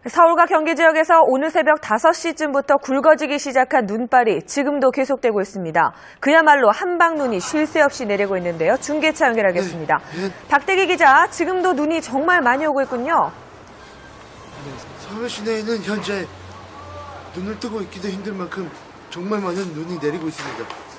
서울과 경기 지역에서 오늘 새벽 5시쯤부터 굵어지기 시작한 눈발이 지금도 계속되고 있습니다. 그야말로 한방눈이 쉴 새 없이 내리고 있는데요. 중계차 연결하겠습니다. 박대기 기자, 지금도 눈이 정말 많이 오고 있군요. 서울 시내에는 현재 눈을 뜨고 있기도 힘들 만큼 정말 많은 눈이 내리고 있습니다.